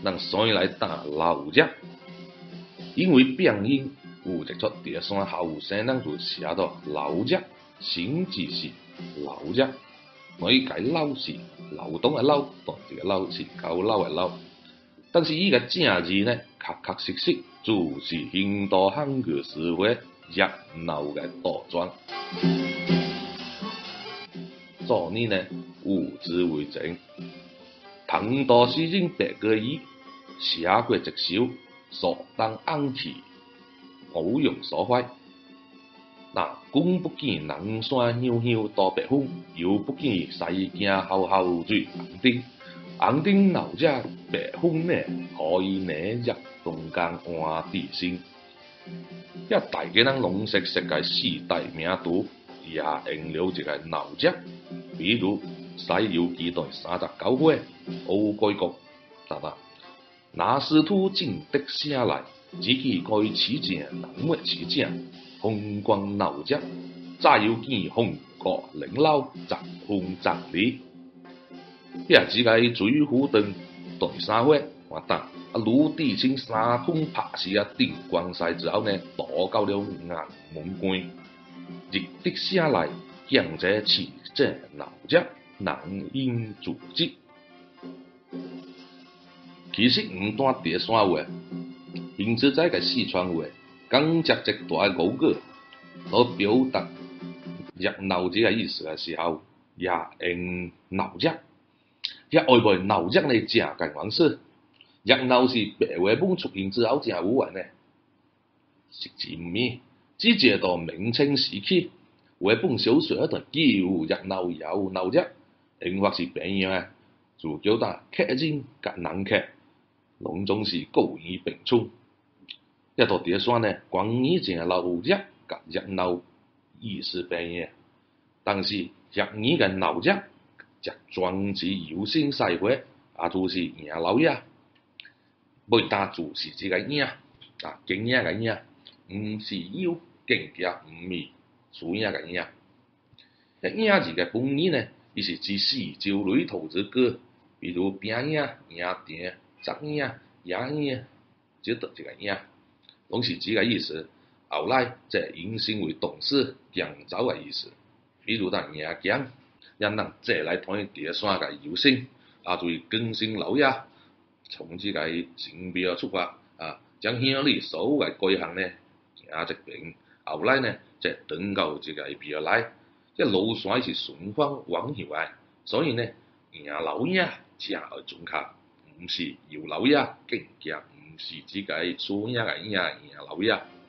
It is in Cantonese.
人所以来打老家，因为病因有一撮第山后生人就写到老家，生字是老家，所以改老是劳动的劳，当一个老是高老的老。但是伊个正字呢，确实实就是印度汉语词汇热闹的倒转。昨年呢，有字为证，唐代诗人白居易写过一首《当安气》，好用所怀。那公不见南山悠悠多白风，又不见西京浩浩最红丁。红丁老者白风呢，可以呢入东江换地心。一大家人拢熟悉个四大名图，也用了一个老者，比如《西游记》第39回，乌龟国，拿师徒进得下来，只见该持正，人没持正，风光老者，再又见红国领老，疾风疾里。也只个水浒传第3回，我答鲁地清3通拍死定光西之后呢，躲到了雁门关，入得下来，向者持正老者，难因阻击。其实唔单第三话，因此在个四川话讲接一大个语句，来表达热闹这个意思的时候，也用闹热。也外卖闹热呢，正近往事。热闹是白话本出现之后正有玩呢，实质唔咩，只借到明清时期，话本小说一段叫热闹又闹热，应或是变样啊，就叫打客人甲人客，拢总是高义并存。一道第三呢，关于正闹热甲热闹意思变样，但是热议嘅闹热。只专指有声社会，就是赢老爷，每打就是这个赢竞赢个赢，唔是有更加唔是输赢个赢。赢字嘅本意呢，伊是指四招类投资歌，比如拼赢、赢店、砸赢、赢赢，这得这个赢，拢是这个意思。后来则引申为动词强走嘅意思，比如打赢强。让人再来看第三个有声，就是更新老爷，从这个性别出发将乡里所有嘅规行呢行一遍，后来呢再等到这个别来，这路线是顺风往右的，所以呢赢老爷正而准确，唔是有老爷，更加唔是这个输赢嘅赢老爷。